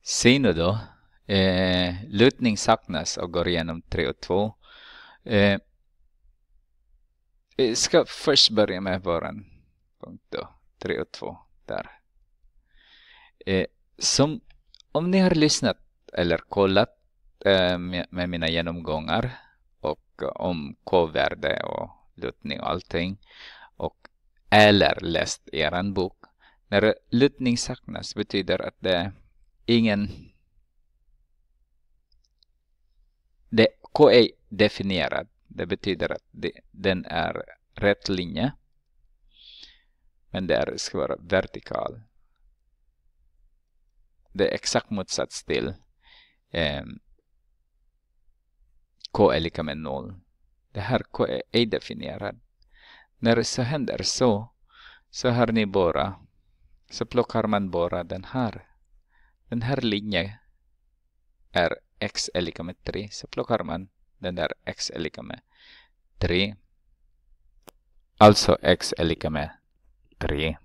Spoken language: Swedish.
Se nu då. Lutning saknas och går igenom 3 och 2. Vi ska först börja med våran punkt då. 3 och 2 där. Som om ni har lyssnat eller kollat med mina genomgångar och om K-värde och lutning och allting och eller läst eran bok. När lutning saknas betyder att det är ingen K är definierad. Det betyder att den är rätt linje. Men det ska vara vertikal. Det är exakt motsats till K är lika med 0. Det här K är ej definierad. När så händer så har ni bara, så plockar man bara den här. Den här linjen är x är lika med 3. Så plockar man den där x är lika med 3. Alltså x är lika med 3.